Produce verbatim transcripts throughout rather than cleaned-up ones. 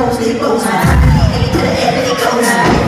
mostly close. To the end of the coast.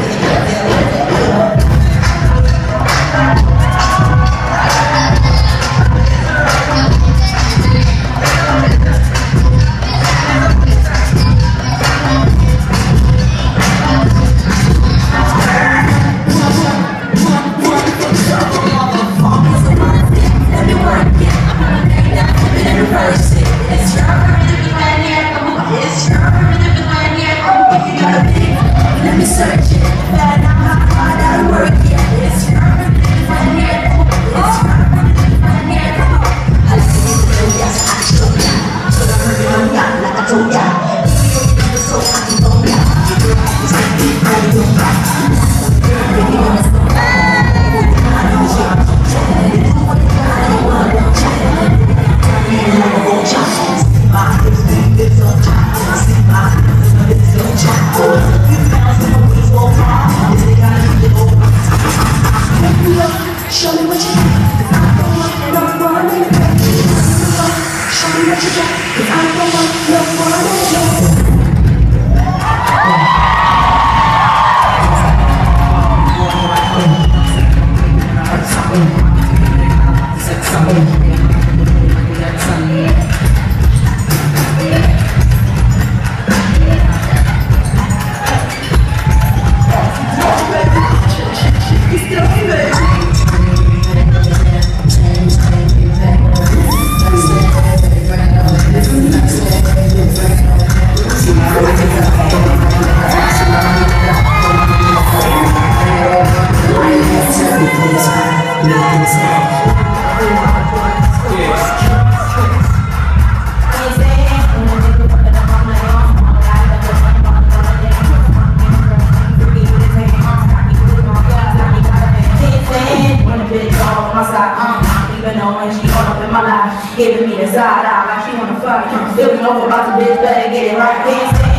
Giving me the side eye like she wanna fuck. Still know about the bitch, better get it right. Can't stand.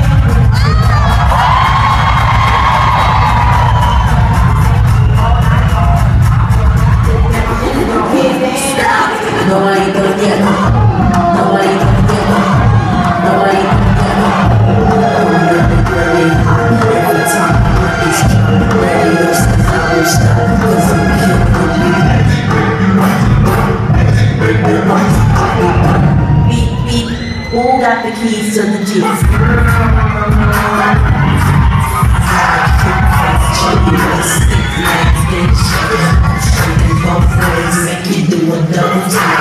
No, I ain't gonna get no. No, I ain't gonna get no. No, I ain't gonna get no. I'm really, really hot. Every time I put this job, ready to stop, I will stop. Cause I'm killing you. Beep, beep, who got the keys to the Jeep? Make you do a double time.